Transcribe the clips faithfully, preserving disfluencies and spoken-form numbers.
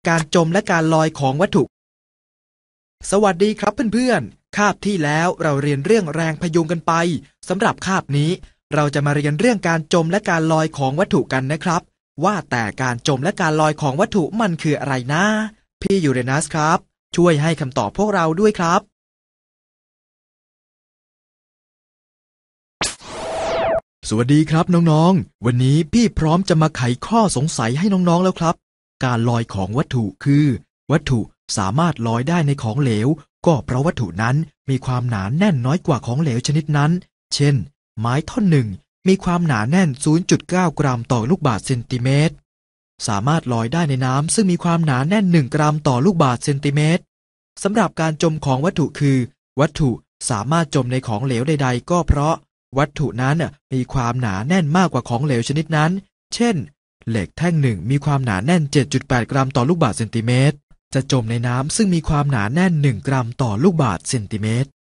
การจมและการลอยของวัตถุสวัสดีครับเพื่อนๆคาบที่แล้วเราเรียนเรื่องแรงพยุงกันไปสำหรับคาบนี้เราจะมาเรียนเรื่องการจมและการลอยของวัตถุกันนะครับว่าแต่การจมและการลอยของวัตถุมันคืออะไรนะพี่ยูเรนัสครับช่วยให้คำตอบพวกเราด้วยครับสวัสดีครับน้องๆวันนี้พี่พร้อมจะมาไขข้อสงสัยให้น้องๆแล้วครับการลอยของวัตถุคือวัตถุสามารถลอยได้ในของเหลวก็เพราะวัตถุนั้นมีความหนาแน่นน้อยกว่าของเหลวชนิดนั้นเช่นไม้ท่อนหนึ่งมีความหนาแน่น ศูนย์จุดเก้า กรัมต่อลูกบาศก์เซนติเมตรสามารถลอยได้ในน้ำซึ่งมีความหนาแน่นหนึ่งกรัมต่อลูกบาศก์เซนติเมตรสำหรับการจมของวัตถุคือวัตถุสามารถจมในของเหลวใดๆก็เพราะวัตถุนั้นมีความหนาแน่นมากกว่าของเหลวชนิดนั้นเช่นเหล็กแท่งหนึ่งมีความหนาแน่น เจ็ดจุดแปด กรัมต่อลูกบาศก์เซนติเมตรจะจมในน้ำซึ่งมีความหนาแน่นหนึ่งกรัมต่อลูกบาศก์เซนติเมตร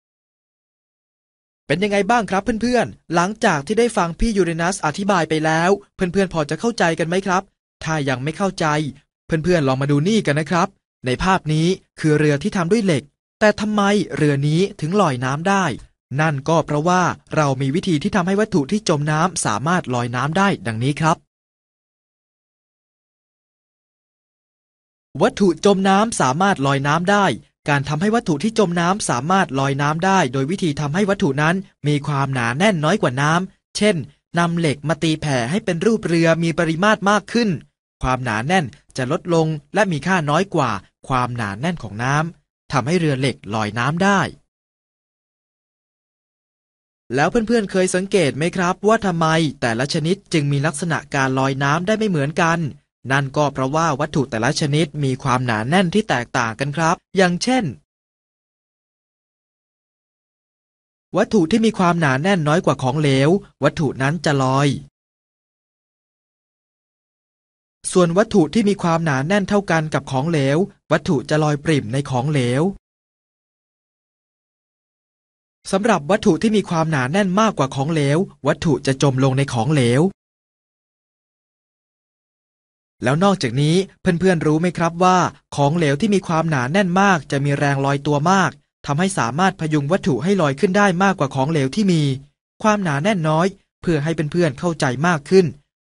เป็นยังไงบ้างครับเพื่อนๆหลังจากที่ได้ฟังพี่ยูเรนัสอธิบายไปแล้วเพื่อนๆพอจะเข้าใจกันไหมครับถ้ายังไม่เข้าใจเพื่อนๆลองมาดูนี่กันนะครับในภาพนี้คือเรือที่ทำด้วยเหล็กแต่ทำไมเรือนี้ถึงลอยน้ำได้นั่นก็เพราะว่าเรามีวิธีที่ทำให้วัตถุที่จมน้ำสามารถลอยน้ำได้ดังนี้ครับวัตถุจมน้ำสามารถลอยน้ำได้การทำให้วัตถุที่จมน้ำสามารถลอยน้ำได้โดยวิธีทำให้วัตถุนั้นมีความหนาแน่นน้อยกว่าน้ำเช่นนำเหล็กมาตีแผ่ให้เป็นรูปเรือมีปริมาตรมากขึ้นความหนาแน่นจะลดลงและมีค่าน้อยกว่าความหนาแน่นของน้ำทำให้เรือเหล็กลอยน้ำได้แล้วเพื่อนๆเคยสังเกตไหมครับว่าทำไมแต่ละชนิดจึงมีลักษณะการลอยน้ำได้ไม่เหมือนกันนั่นก็เพราะว่าวัตถุแต่ละชนิดมีความหนาแน่นที่แตกต่างกันครับอย่างเช่นวัตถุที่มีความหนาแน่นน้อยกว่าของเหลววัตถุนั้นจะลอยส่วนวัตถุที่มีความหนาแน่นเท่ากันกับของเหลววัตถุจะลอยปริ่มในของเหลวสำหรับวัตถุที่มีความหนาแน่นมากกว่าของเหลววัตถุจะจมลงในของเหลวแล้วนอกจากนี้เพื่อนๆรู้ไหมครับว่าของเหลวที่มีความหนาแน่นมากจะมีแรงลอยตัวมากทำให้สามารถพยุงวัตถุให้ลอยขึ้นได้มากกว่าของเหลวที่มีความหนาแน่นน้อยเพื่อให้เพื่อนๆเข้าใจมากขึ้น